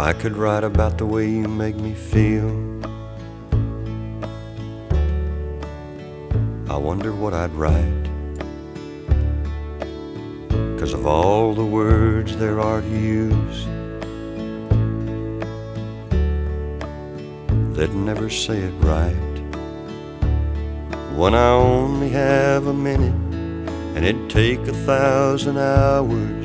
I could write about the way you make me feel, I wonder what I'd write. 'Cause of all the words there are to use, they'd never say it right. When I only have a minute and it'd take 1,000 hours,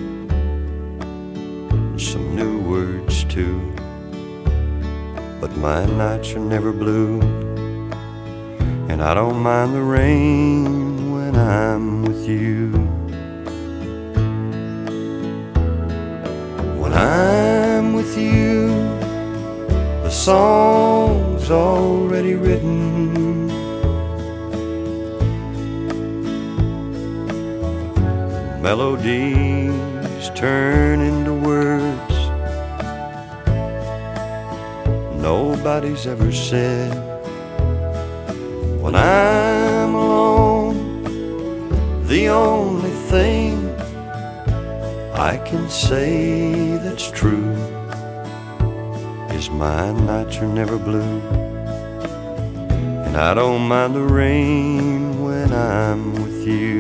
some new words too. But my nights are never blue, and I don't mind the rain when I'm with you. When I'm with you, the song's already written. Melodies turn into words nobody's ever said. When I'm alone, the only thing I can say that's true is my nights are never blue, and I don't mind the rain when I'm with you.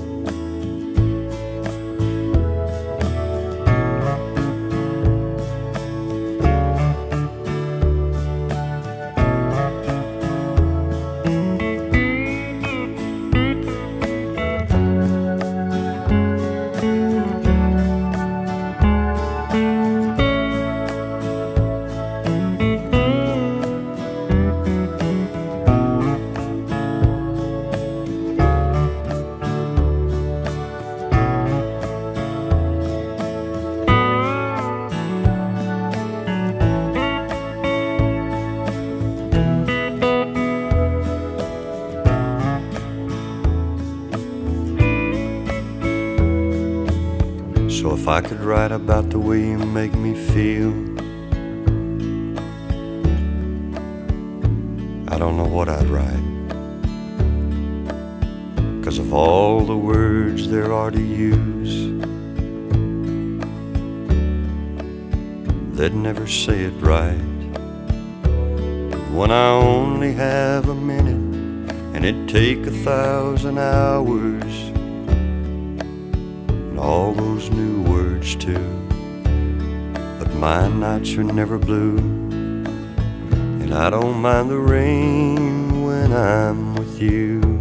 So if I could write about the way you make me feel, I don't know what I'd write. 'Cause of all the words there are to use, they'd never say it right. When I only have a minute and it'd take 1,000 hours, all those new words too. But my nights are never blue, and I don't mind the rain when I'm with you.